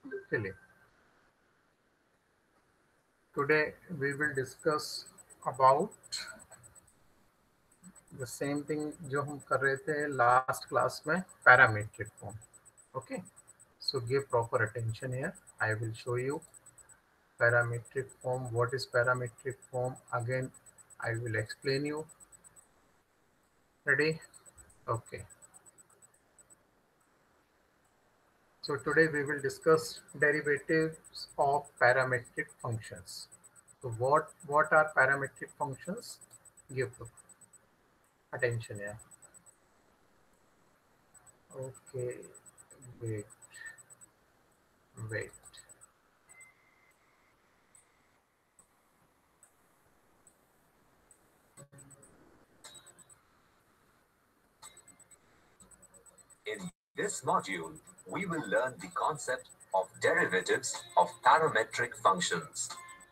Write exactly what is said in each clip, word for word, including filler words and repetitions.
चलिए, today we will discuss about the same thing जो हम कर रहे थे last class में, parametric form. Okay, so give proper attention here. I will show you parametric form. What is parametric form? Again, I will explain you. Ready? Okay. So today we will discuss derivatives of parametric functions. So what what are parametric functions? Give attention here. Okay, wait, wait. In this module, we will learn the concept of derivatives of parametric functions.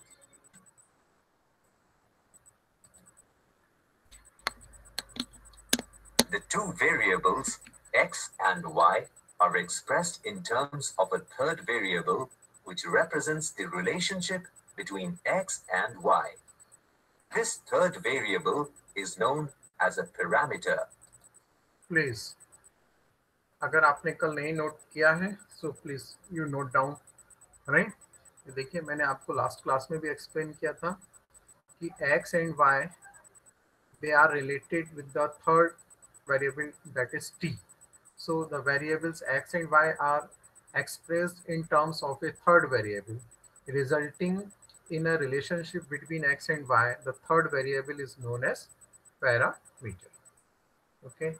The two variables, x and y, are expressed in terms of a third variable, which represents the relationship between x and y. This third variable is known as a parameter. Please, अगर आपने कल नहीं note किया है, so please you note down, right? देखिए, मैंने आपको last class में भी एक्सप्लेन किया था कि x and y they are related with the third variable, that is t. So the variables x and y are expressed in terms of a third variable, resulting in a relationship between x and y. The third variable is known as parameter. Okay.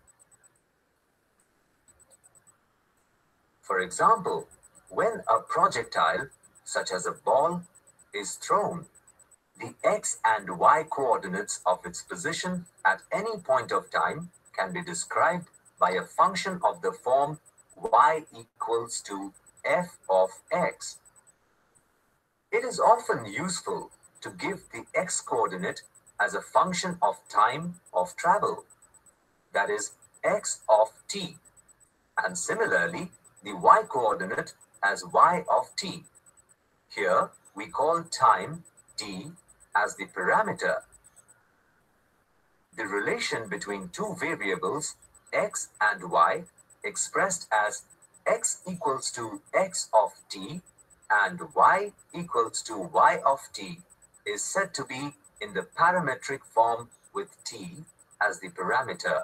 For example, when a projectile, such as a ball, is thrown, the x and y coordinates of its position at any point of time can be described by a function of the form y equals to f of x. It is often useful to give the x coordinate as a function of time of travel, that is, x of t, and similarly the y coordinate as y of t. Here we call time t as the parameter. The relation between two variables, x and y, expressed as x equals to x of t and y equals to y of t, is said to be in the parametric form with t as the parameter.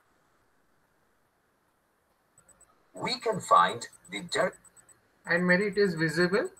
We can find the der- And Mary, it is visible.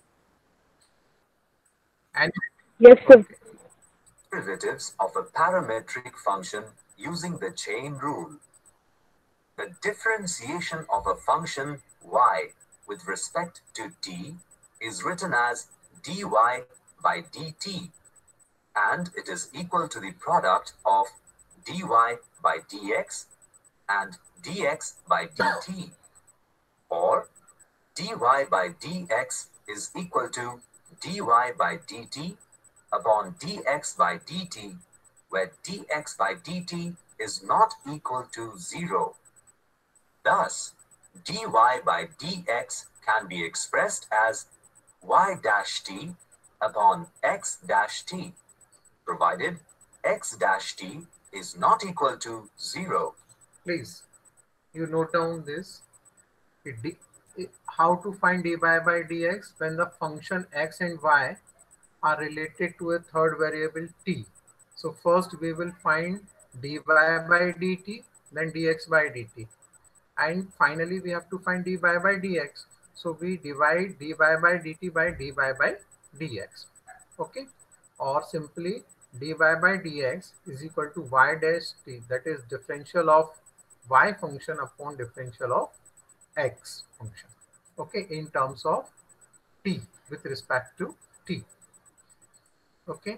And Yes, sir. okay. derivatives of a parametric function using the chain rule. The differentiation of a function y with respect to t is written as dy by dt, and it is equal to the product of dy by dx and dx by dt, or dy by dx is equal to dy by dt upon dx by dt, where dx by dt is not equal to zero. Thus, dy by dx can be expressed as y dash t upon x dash t, provided x dash t is not equal to zero. Please, you note down this. It d- it- how to find dy by dx when the function x and y are related to a third variable t. So first we will find dy by dt, then dx by dt, and finally we have to find dy by dx. So we divide dy by dt by dy by dx. Okay, or simply dy by dx is equal to y dash t, that is differential of y function upon differential of x function. Okay, in terms of t with respect to t. Okay.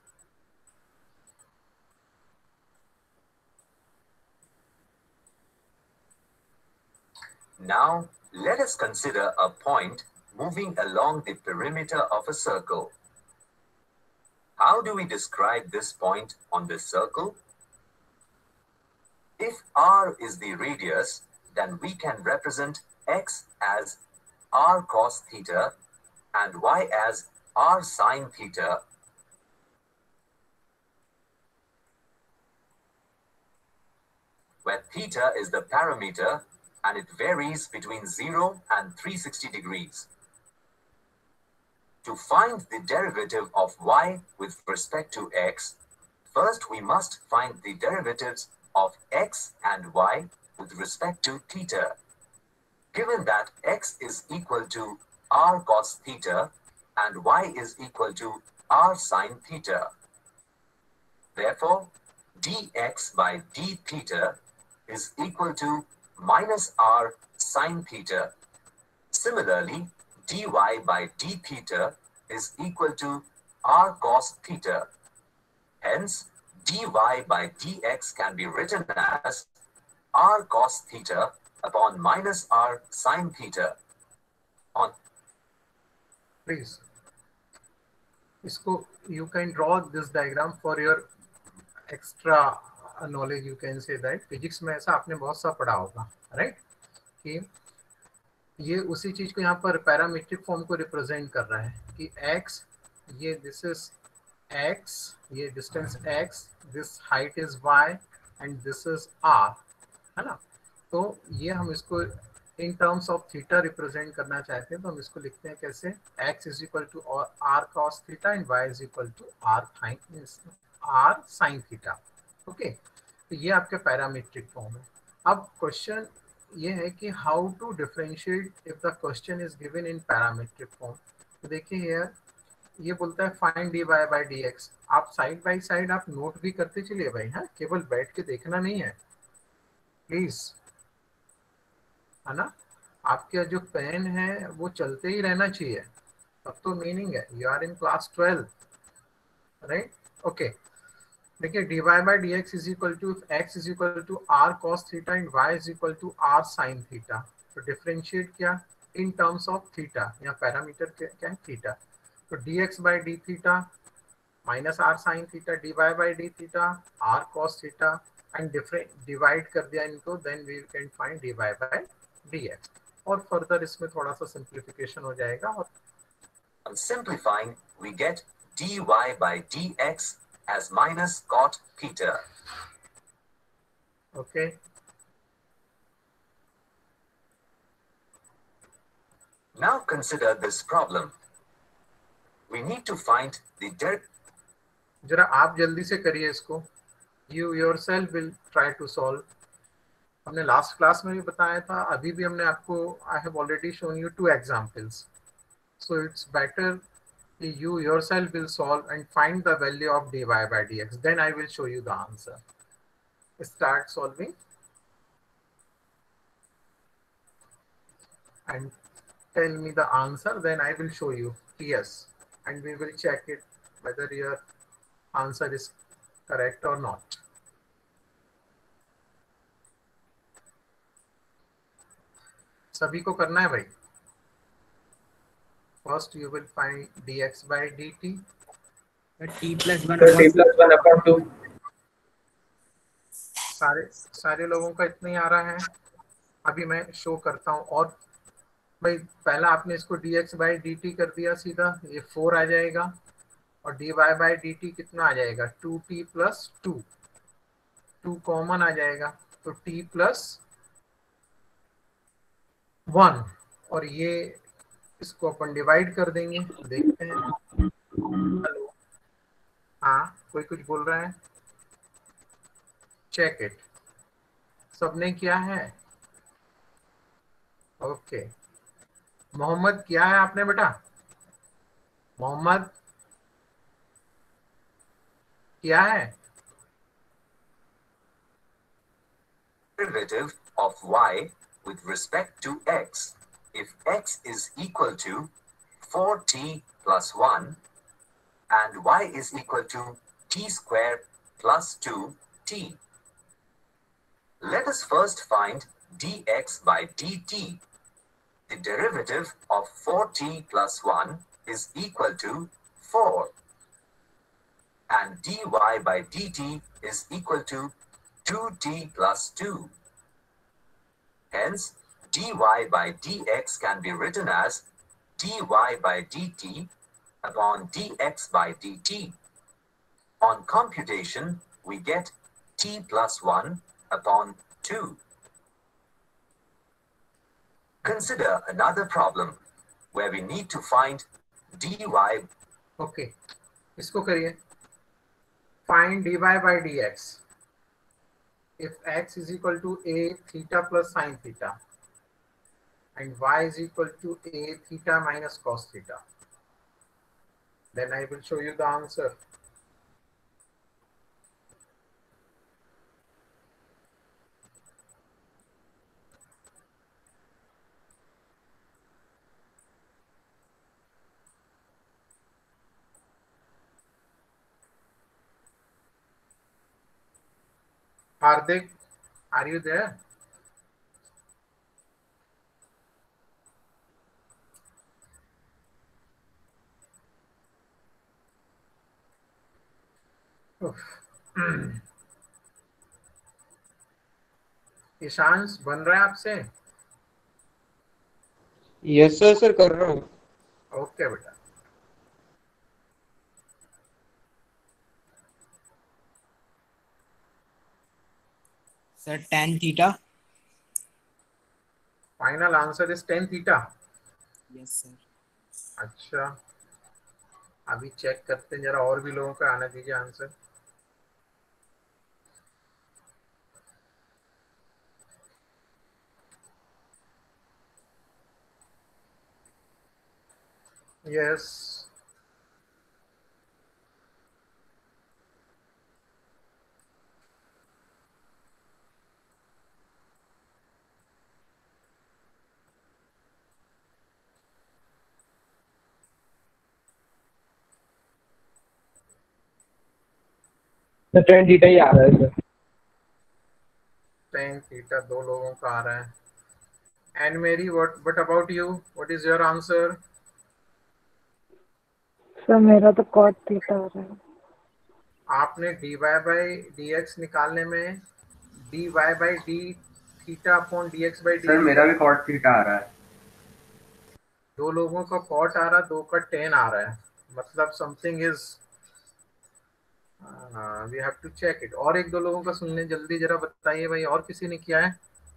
Now, let us consider a point moving along the perimeter of a circle. How do we describe this point on this circle? If r is the radius, then we can represent x as r cos theta and y as r sin theta, where theta is the parameter and it varies between zero and three hundred sixty degrees. To find the derivative of y with respect to x, first we must find the derivatives of x and y with respect to theta. Given that x is equal to r cos theta and y is equal to r sin theta. Therefore, dx by d theta is equal to minus r sin theta. Similarly, dy by d theta is equal to r cos theta. Hence, dy by dx can be written as r cos theta upon minus r sin theta. On Please, इसको you can draw this diagram for your extra knowledge. You can say that physics में ऐसा आपने बहुत सा पढ़ा होगा, right? कि ये उसी चीज को यहाँ पर पैरामीट्रिक फॉर्म को रिप्रेजेंट कर रहा है कि x, ये दिस इज x, ये distance x, this height is y and this is r, है ना? तो ये हम इसको in terms of theta represent करना चाहते हैं, तो हम इसको लिखते हैं कैसे, x is equal to r cos theta and y is equal to r r sin theta. Okay, तो ये आपके पैरामीट्रिक फॉर्म है. अब क्वेश्चन ये है कि how to differentiate if the question is given in parametric form. तो देखिए यार, ये बोलता है find d y by d x. आप साइड बाय साइड आप नोट भी करते चलिए भाई, हाँ, केवल बैठ के देखना नहीं है प्लीज, है ना? आपके जो पेन है वो चलते ही रहना चाहिए, तब तो मीनिंग है. You are in class twelve, right? Okay, देखिए d y by d x is equal to x is equal to r cos theta and y is equal to r sine theta. तो differentiate क्या in terms of theta, या parameter क्या है theta. तो d x by d theta minus r sine theta, d y by d theta r cos theta, and different divide कर दिया इनको, then we can find d y by d x. और further इसमें थोड़ा सा simplification हो जाएगा. और simplifying, we get dy by dx as minus cot theta. Okay. Now consider this problem. We need to find the der. जरा आप जल्दी से करिए इसको. You yourself will try to solve. हमने लास्ट क्लास में भी बताया था, अभी भी हमने आपको, I have already shown you two examples. So it's better you yourself will solve and find the value of dy by dx. Then I will show you the answer. Start solving and tell me the answer. Then I will show you yes, and we will check it whether your answer is correct or not. सभी को करना है भाई. First you will find dx by dt. t plus one तो t plus one upon two. सारे सारे लोगों का इतना ही आ रहा है. अभी मैं शो करता हूँ. और भाई पहला आपने इसको dx by dt कर दिया सीधा, ये फोर आ जाएगा, और dy by dt कितना आ जाएगा, two t plus two, two common आ जाएगा, तो t प्लस वन, और ये इसको अपन डिवाइड कर देंगे. देखते हैं. हेलो, हाँ, कोई कुछ बोल रहा है? Check it. सबने किया है? ओके. मोहम्मद किया है आपने बेटा? मोहम्मद किया है? Derivative of y with respect to x. If x is equal to four t plus one and y is equal to t square plus two t. Let us first find dx by dt. The derivative of four t plus one is equal to four, and dy by dt is equal to two t plus two. Hence, dy by dx can be written as dy by dt upon dx by dt. On computation, we get t plus one upon two. Consider another problem where we need to find dy. Okay, इसको करिए. Find dy by dx. If x is equal to a theta plus sine theta and y is equal to a theta minus cos theta, then I will show you the answer. Hardik, are you there? ईशांश बन रहा है आपसे? Yes sir sir कर रहा हूँ. Okay बेटा. Sir tan theta. Final answer is tan theta. Yes sir. अच्छा, अभी चेक करते हैं जरा, और भी लोगों का आने दीजिए आंसर. यस, टेन थीटा ही आ रहा है सर. टेन थीटा दो लोगों का आ रहा है. एंड मेरी, what but about you, what is your answer? Sir मेरा तो कॉट थीटा आ रहा है. आपने dy बाई dx निकालने में dy by d theta upon dx by d. Sir मेरा भी कॉट थीटा आ रहा है. दो लोगों का कॉट आ रहा है, दो का टेन आ रहा है. मतलब something is, we have to check it. और एक दो लोगों का सुनने, जल्दी जरा बताइए भाई, और किसी ने किया है?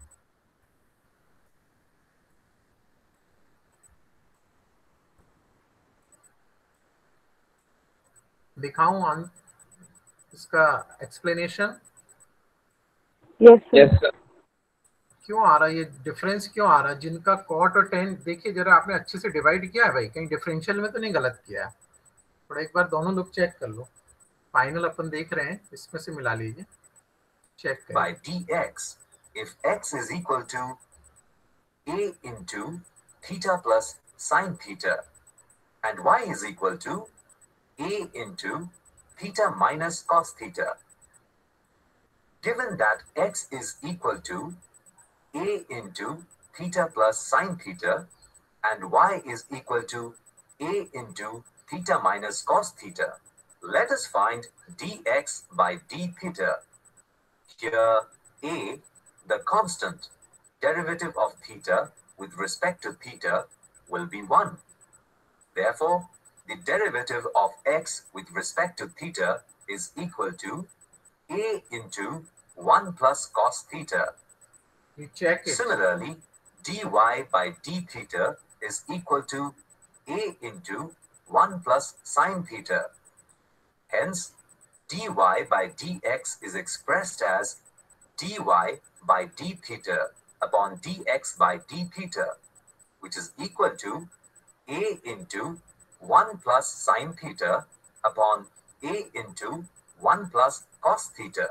दिखाऊं इसका explanation? Yes yes sir. Sir. क्यों आ रहा है ये डिफरेंस, क्यों आ रहा है? जिनका कॉट और टेन, देखिए जरा आपने अच्छे से डिवाइड किया है भाई, कहीं डिफरेंशियल में तो नहीं गलत किया है? थोड़ा एक बार दोनों लोग चेक कर लो. फाइनल अपन देख रहे हैं, इसमें से मिला लीजिए, चेक करें. By dx, if x is equal to a into theta plus sine theta and y is equal to a into theta minus cos theta. Given that x is equal to a into theta plus sine theta and y is equal to a into theta minus cos theta, let us find dx by d theta. Here a, the constant derivative of theta with respect to theta, will be one. Therefore, the derivative of x with respect to theta is equal to a into one plus cos theta. You check it. Similarly, dy by d theta is equal to a into one plus sine theta. Hence, dy by dx is expressed as dy by d theta upon dx by d theta, which is equal to a into one plus sine theta upon a into one plus cos theta.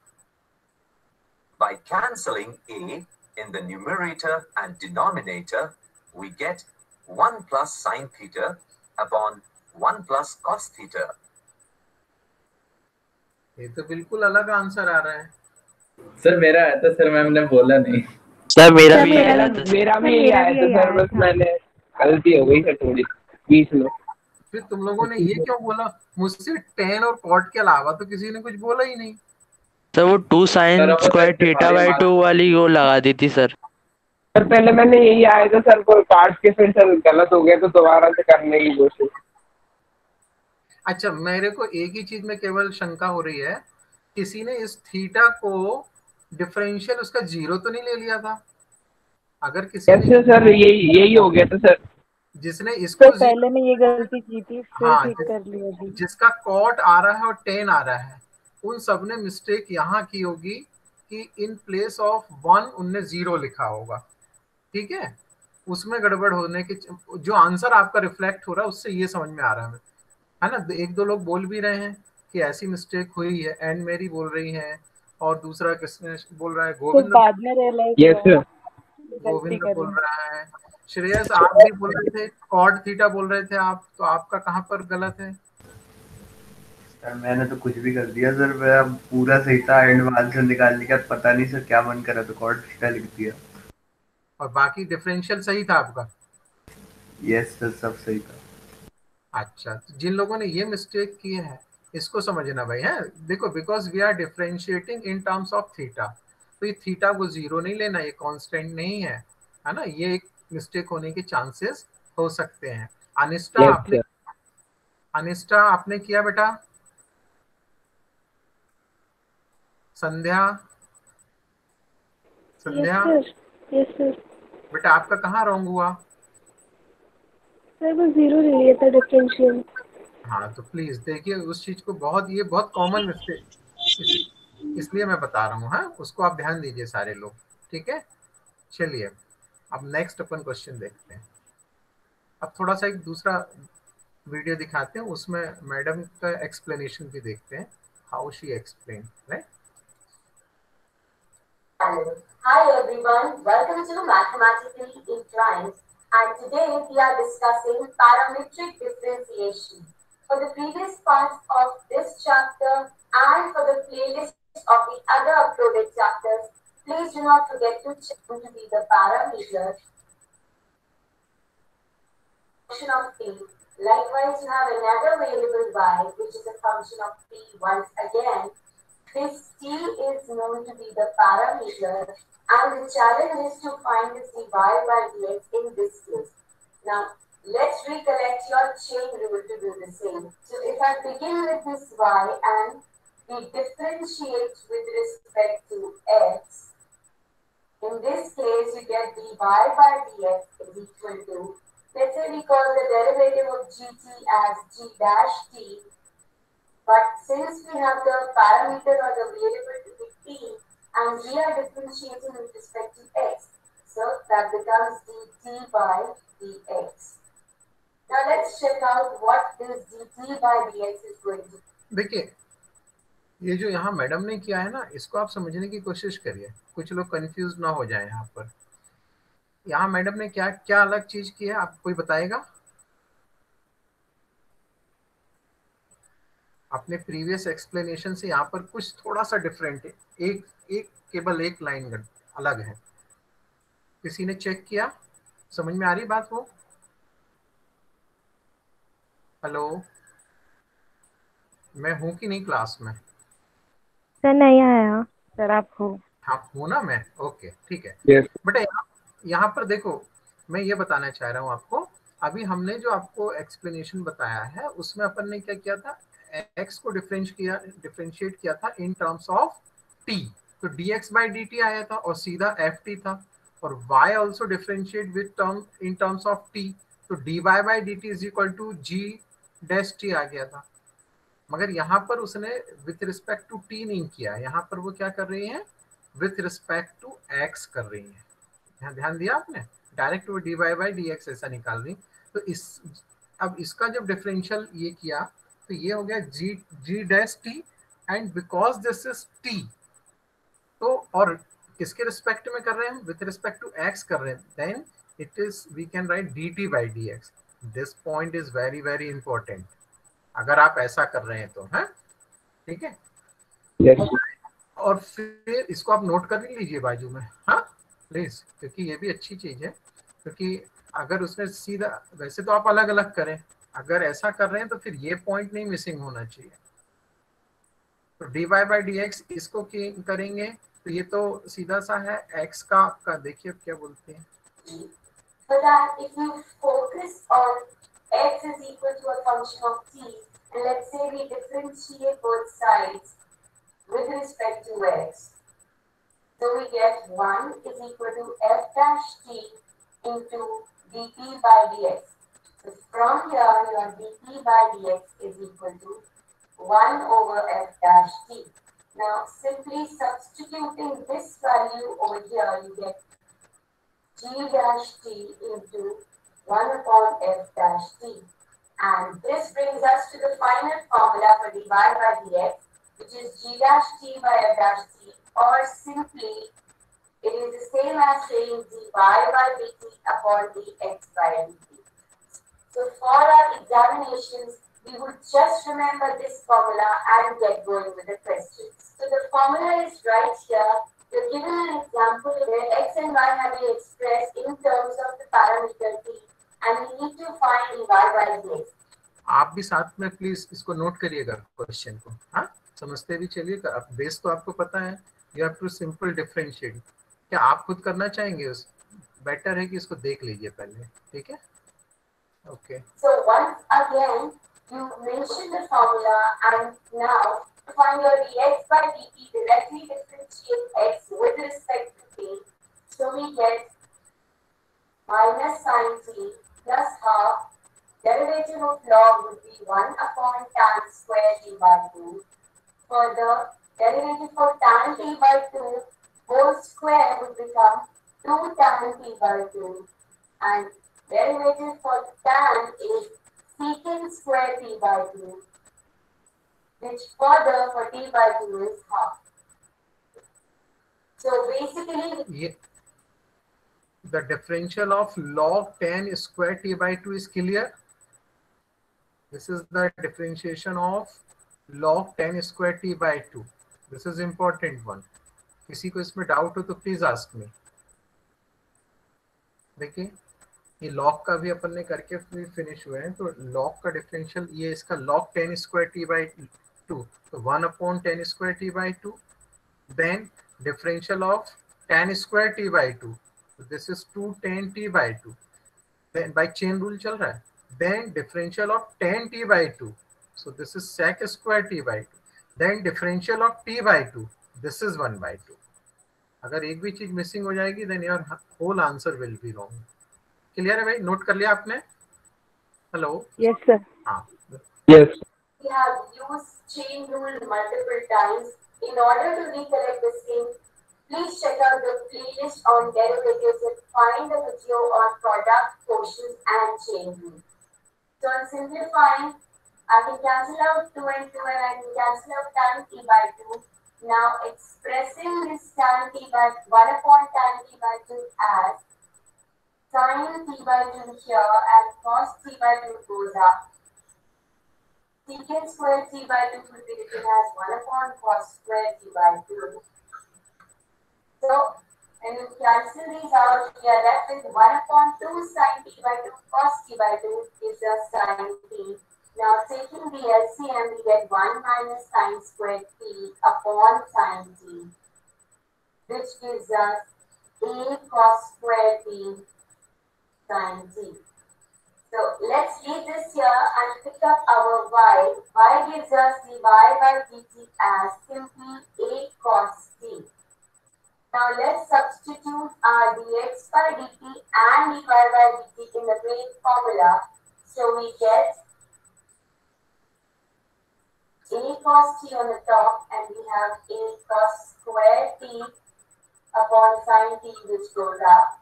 By cancelling a in the numerator and denominator, we get one plus sine theta upon one plus cos theta. ये तो बिल्कुल अलग answer आ रहा है. Sir मेरा आया था sir, ma'am ने बोला नहीं. सर मेरा सर भी मेरा आया भी- था. मेरा भी मेरा आया भी था सर, आया बस था. मैंने गलती हो गई सर थोड़ी बीच में. फिर तुम लोगों ने ये क्यों बोला? मुझसे टेन और कॉट के अलावा तो किसी ने कुछ बोला ही नहीं. सर वो टू साइन सर, अब स्क्वायर ऐसे थीटा सारे बाई मार्क्स- टू वाली वो लगा दी थी सर. सर पहले मैंने यही आया था सर, वो काट के फिर सर गलत हो गया तो दोबारा से करने की कोशिश। अच्छा, मेरे को एक ही चीज में केवल शंका हो रही है, किसी ने इस थीटा को डिफरेंशियल उसका जीरो तो नहीं ले लिया था? अगर किसी ने, कैसे सर यही यही हो गया था सर। जिसने सर इसको जी, पहले मैं ये गलती की थी, फिर हाँ, ठीक जिस, कर लिया अभी। जिसका कॉट आ रहा है और टेन आ रहा है, उन सब ने मिस्टेक यहाँ की होगी कि इन प्लेस ऑफ वन उनने जीरो लिखा होगा। ठीक है, उसमें गड़बड़ होने की, जो आंसर आपका रिफ्लेक्ट हो रहा है उससे ये समझ में आ रहा है है ना। एक दो लोग बोल भी रहे हैं कि ऐसी मिस्टेक हुई है, एंड मेरी बोल रही है, और दूसरा किसने बोल रहा है, फिर गोविंद बाद में रियलाइज यस हुआ सर। गलती गोविंद बोल करी। रहा है, श्रेयस आप भी बोल रहे थे, कॉड थीटा बोल रहे थे आप, तो आपका कहाँ पर गलत है? सर मैंने तो कुछ भी कर दिया सर, मेरा पूरा सही था, एंड में आंसर निकालने का पता नहीं सर क्या मन करा तो कॉर्ड थीटा लिख दिया। और बाकी डिफरेंशियल सही था आपका? यस सर, सब सही था। अच्छा, तो जिन लोगों ने ये मिस्टेक की है इसको समझना भाई है। देखो, because we are differentiating in terms of theta, तो ये थीटा को जीरो नहीं लेना, ये कांस्टेंट नहीं है, है ना। ये एक मिस्टेक होने के चांसेस हो सकते हैं। अनिष्टा यस आपने सर। अनिष्टा आपने किया बेटा? Sandhya yes Sandhya sir, yes sir. बेटा आपका कहाँ रॉन्ग हुआ? सर वो जीरो ले लिया था डिफरेंशियल। हाँ, तो प्लीज देखिए उस चीज को, बहुत ये बहुत कॉमन मिस्टेक, इस, इसलिए मैं बता रहा हूँ, हाँ, उसको आप ध्यान दीजिए सारे लोग। ठीक है, चलिए अब नेक्स्ट अपन क्वेश्चन देखते हैं। अब थोड़ा सा एक दूसरा वीडियो दिखाते हैं, उसमें मैडम का एक्सप्लेनेशन भी देखते हैं, how she explain, right. Hi everyone, welcome to Mathematically Inclined, and today we are discussing parametric differentiation. For the previous parts of this chapter and for the playlist of the other uploaded chapters, please do not forget to check to be the parameter function of t. Likewise, you have another variable y, which is a function of t once again. This t is known to be the parameter, and the challenge is to find this dy by dx in this case. Now, let's recollect your chain rule to do the same. So, if I begin with this y and we differentiate with respect to x, in this case, you get dy by dx is equal to, let's say we call the derivative of gt as g dash t. But since we have the parameter or the variable to be t, and we are differentiating with respect to x, so that becomes dt by dx. Now let's check out what this dt by dx is going to be. देखिए, ये जो यहाँ madam ने किया है ना, इसको आप समझने की कोशिश करिए, कुछ लोग कंफ्यूज ना हो जाए यहाँ पर। यहाँ मैडम ने क्या क्या अलग चीज की है, आप कोई बताएगा? अपने प्रीवियस एक्सप्लेनेशन से यहाँ पर कुछ थोड़ा सा डिफरेंट है, एक एक केवल एक लाइन अलग है। किसी ने चेक किया? समझ में आ रही बात? वो हेलो, मैं हूँ कि नहीं क्लास में? सर नहीं आया। सर आप हो? हाँ हूँ ना मैं, ओके ठीक है। यस बेटा यहाँ यहाँ पर देखो, मैं ये बताना चाह रहा हूँ आपको, अभी हमने जो आपको एक्सप्लेनेशन बताया है उसमें अपन ने क्या किया था, x को डिफरेंश किया डिफरेंशिएट किया था इन टर्म्स ऑफ t, तो dx by dt आया था और सीधा ft था, और y also differentiate with term in terms of t, तो dy by dt is equal to g dash t आ गया था। मगर यहाँ पर उसने विथ रिस्पेक्ट टू t नहीं किया, यहाँ पर वो क्या कर रही है, विथ रिस्पेक्ट टू x कर रही है। यहाँ ध्यान दिया आपने, डायरेक्ट वो dy by dx ऐसा निकाल रही। तो इस अब इसका जब डिफरेंशियल ये किया तो ये हो गया g g dash t, and because this is t, तो और किसके रिस्पेक्ट में कर रहे हैं, विथ रिस्पेक्ट टू x कर रहे हैं, then it is we can write dt by dx। This point is very very important अगर आप ऐसा कर रहे हैं तो, है ठीक है। यस और फिर इसको आप नोट कर लीजिए बाजू में, हाँ प्लीज, क्योंकि ये भी अच्छी चीज है, क्योंकि अगर उसने सीधा, वैसे तो आप अलग अलग करें, अगर ऐसा कर रहे हैं तो फिर ये पॉइंट नहीं मिसिंग होना चाहिए। तो dy by dx इसको करेंगे तो ये तो सीधा सा है x का आपका, देखिए अब क्या बोलते हैं. So that if you focus on x is equal to a function of t, and let's say we differentiate both sides with respect to x, so we get one is equal to f dash t into dt by dx. So from here, your dt by dx is equal to one over f dash t. Now, simply substituting this value over here, you get g dash t into one upon f dash t. And this brings us to the final formula for dy by dx, which is g dash t by f dash t, or simply, it is the same as saying dy by dt upon dx by dt. So for our examinations, we would just remember this formula and get going with the questions. So the formula is right here. You're given an example where x and y have been expressed in terms of the parameter t, and we need to find dy by dx. आप भी साथ में please इसको note करिएगा question को, हाँ समझते भी चलिएगा. अब बेस तो आपको पता है, you have to simple differentiate. क्या आप खुद करना चाहेंगे? उस बेटर है कि इसको देख लीजिए पहले, ठीक है? Okay. So once again, you mention the formula, and now to find your dx by dt, directly differentiate x with respect to t. So we get minus sine t plus half. Derivative of log would be one upon tan square t by two. Further, derivative for tan t by two whole square would become two tan t by two. And derivative for tan is secant square t by two, which further for t by two is half. So basically, ये the differential of log tan square t by two is clear. This is the differentiation of log tan square t by two. This is important one. किसी को इसमें doubt हो तो please ask me. देखिए ये log का भी अपन ने करके फिनिश हुए हैं. तो लॉग का डिफरेंशियल ये इसका log tan square t by two, तो one upon tan square t by two. Then differential of tan square t by two, this is two tan t by two. Then by chain rule चल रहा है. Then differential of tan t by two, so this is sec square t by two. Then differential of t by two, this is one by two. अगर एक भी चीज missing हो जाएगी then your whole answer will be wrong. Clear है भाई? Note कर लिया आपने? हेलो. Yes sir. हाँ. Yes. we have used chain rule multiple times. In order to recollect the same, please check out the playlist on derivatives and find the video on product, quotients, and chain rule. So I'm simplifying. I can cancel out two and two, and I can cancel out tan t by two. Now expressing this tan t by one upon tan t by two as sin t by two here, and cos t by two goes up. Secant square t by two will be written as one upon cos square t by two. So when you cancel these out, we are left with one upon two sin t by two cos t by two gives us sin t. Now taking the L C M, we get one minus sin square t upon sin t, which gives us a cos square t sin t. So let's leave this here and pick up our y. Y gives us the y by dt as simply a cos t. Now let's substitute our dx by dt and dy by dt in the main formula. So we get a cos t on the top, and we have a cos square t upon sin t, which goes up.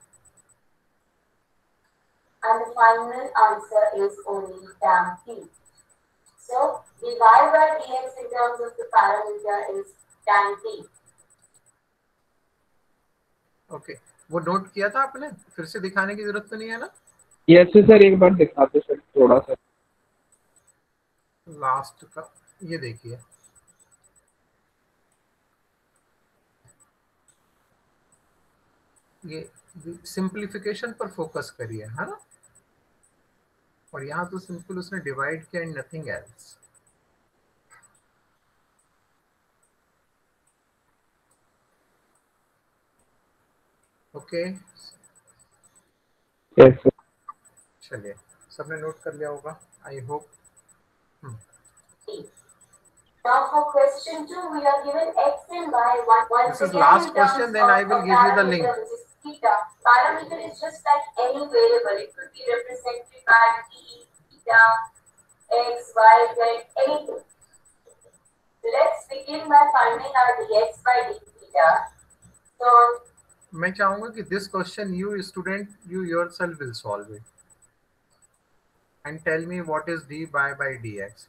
And the final answer is only tan t. So dy by dx in terms of the parameter is tan t. Okay. वो note किया था आपने? फिर से दिखाने की जरूरत तो नहीं है ना? यस सर, एक बार दिखाते सर थोड़ा सा. लास्ट का ये देखिए. ये सिंप्लीफिकेशन पर फोकस करिए, है ना? और यहाँ तो सिंपल उसने डिवाइड किया and nothing else. Okay yes sir. चलिए, सबने नोट कर लिया होगा, I hope. Now for question two, we are given x and y one once This is again last in question, terms then I of will a give you the link. parameter which is theta. Parameter is just like any variable. It could be represented by t, theta, x, y, z, anything. Let's begin by finding our dx by d theta. So मैं चाहूंगा कि this question you student you yourself will solve it and tell me what is d by by dx.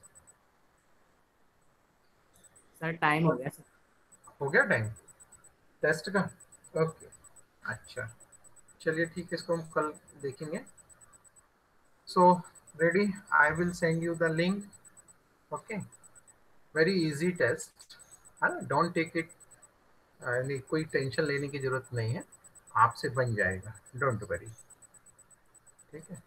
Sir time हो गया sir. हो गया time test का? Okay अच्छा, चलिए ठीक है, इसको हम कल देखेंगे। So ready, I will send you the link. Okay, very easy test, है ना, डोंट टेक इट, कोई टेंशन लेने की जरूरत नहीं है, आपसे बन जाएगा, डोंट वरी, ठीक है।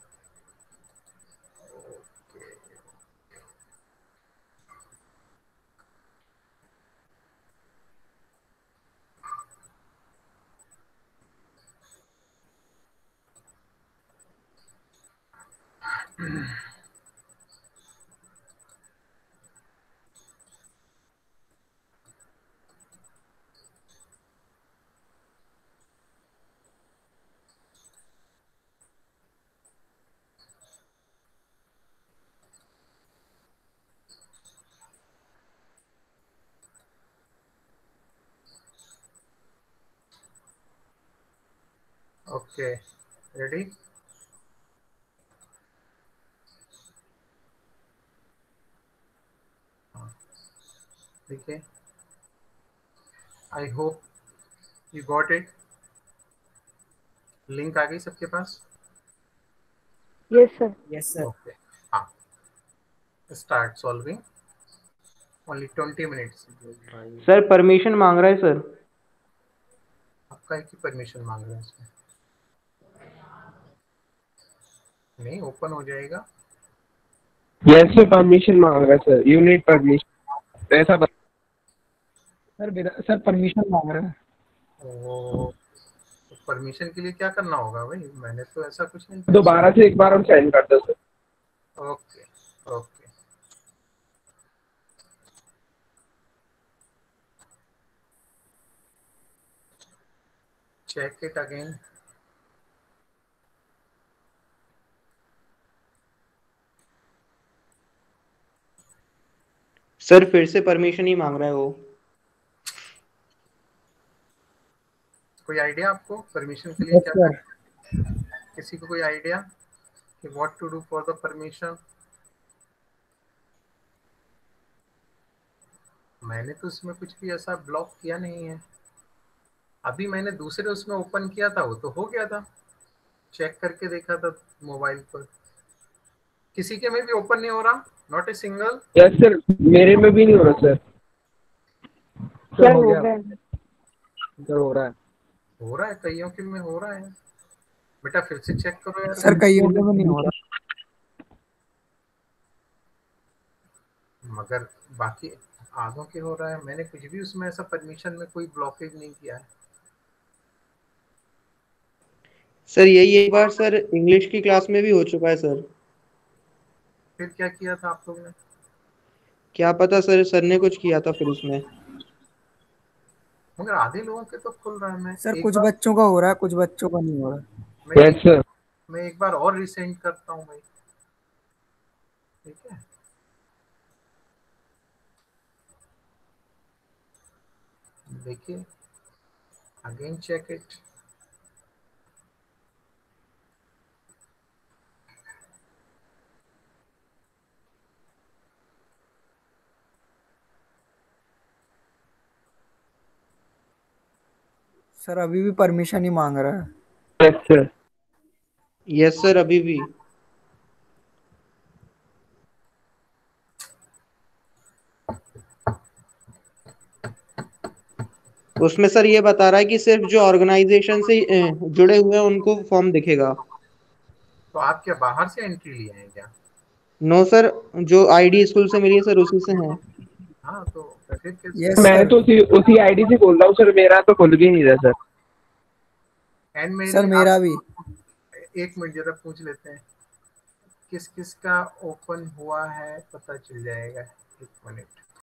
ओके रेडी, देखिए, I hope you got it. Link आ गई सबके पास? Yes sir. Yes sir. Okay, हाँ, start solving, only twenty minutes. Sir permission मांग रहा है सर। आपका एक ही परमिशन मांग रहा है इसमें? नहीं, ओपन हो जाएगा। यस सर, परमिशन मांग रहा है सर, यू नीड परमिशन, ऐसा बता सर बिना सर परमिशन मांग रहा है। ओ, तो परमिशन के लिए क्या करना होगा भाई? मैंने तो ऐसा कुछ नहीं। दोबारा से एक बार हम सेंड कर दो sir. Okay okay, check it again. Sir फिर से परमिशन ही मांग रहा है वो। कोई आइडिया आपको परमिशन के लिए क्या करना है? किसी को कोई आइडिया कि what to do for the permission? मैंने तो उसमें कुछ भी ऐसा ब्लॉक किया नहीं है। अभी मैंने दूसरे उसमें ओपन किया था, वो तो हो गया था, चेक करके देखा था मोबाइल पर। किसी के में भी ओपन नहीं हो रहा? Not a single? Yes sir, मेरे में भी नहीं हो रहा सर। सर हो गया सर, हो रहा है हो रहा है कईयों के में हो रहा है। बेटा फिर से चेक करो यार। सर, कईयों के में नहीं हो रहा, मगर बाकी आधों के हो रहा है। मैंने कुछ भी उसमें ऐसा परमिशन में कोई ब्लॉकेज नहीं किया है। सर यही एक बार सर इंग्लिश की क्लास में भी हो चुका है सर। फिर क्या किया था आप लोग ने? क्या पता सर, सर ने कुछ किया था फिर उसमें। मगर आधे लोगों के तो खुल रहा है। मैं सर एक कुछ बार, बच्चों का हो रहा है, कुछ बच्चों का नहीं हो रहा। मैं, यस सर, मैं एक बार और रिसेंड करता हूँ भाई, ठीक है? देखिए, अगेन चेक इट। सर अभी भी परमिशन ही मांग रहा है। यस सर, यस सर अभी भी। उसमें सर ये बता रहा है कि सिर्फ जो ऑर्गेनाइजेशन से अ, जुड़े हुए हैं उनको फॉर्म दिखेगा। तो आप क्या बाहर से एंट्री लिए हैं क्या? नो सर, जो आईडी स्कूल से मिली है सर उसी से है। हाँ, तो फिर कैसे? यस मैं सर। तो उसी उसी आईडी से बोल रहा हूँ सर, मेरा तो खुल भी नहीं रहा सर। एंड मेरे सर मेरा भी। एक मिनट जरा पूछ लेते हैं किस किस का ओपन हुआ है, पता चल जाएगा। एक मिनट।